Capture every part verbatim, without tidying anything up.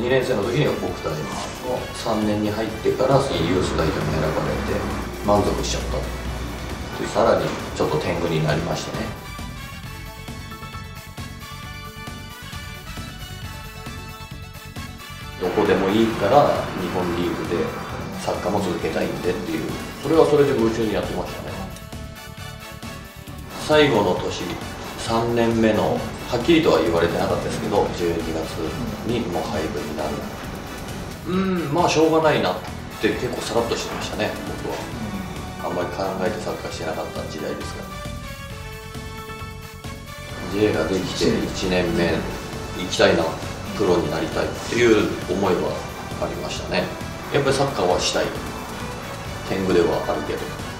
にねん生の時には僕たちもさんねんに入ってからユース代表に選ばれて満足しちゃったで、さらにちょっと天狗になりましたね。どこでもいいから日本リーグでサッカーも続けたいんでっていう、それはそれで夢中にやってましたね。最後の年さんねんめのはっきりとは言われてなかったですけど、じゅうにがつにもう廃部になる、うんまあしょうがないなって結構さらっとしてましたね。僕はあんまり考えてサッカーしてなかった時代ですから。 ジェイ ができていちねんめ行きたいな、プロになりたいっていう思いはありましたね。やっぱりサッカーはしたい、天狗ではあるけど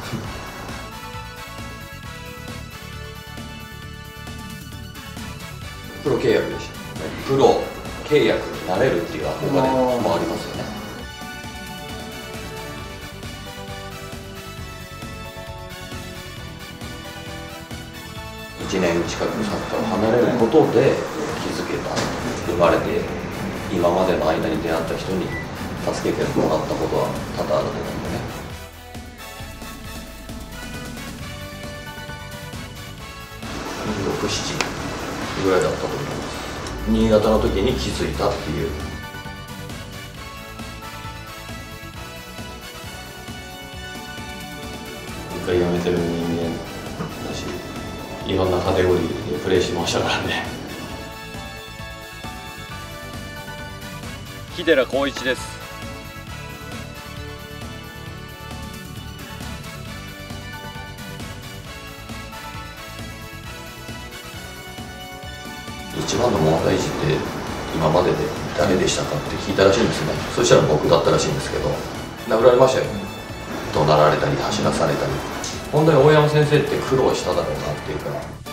プロ契約でした。プロ契約になれるっていう憧れもありますよね。いちねん近くサッカーを離れることで気づけた、生まれて今までの間に出会った人に助けてもらったことは多々あると思うんでね。ろく、ななぐらいだったと思います。新潟の時に気づいたっていう。 一回辞めてる人間だし、いろんなカテゴリーでプレーしましたからね。 木寺浩一です。 一番の問題児って今までで誰でしたかって聞いたらしいんですね。そしたら僕だったらしいんですけど、殴られましたよ。怒鳴られたり走らされたり。本当に大山先生って苦労しただろうなっていうか。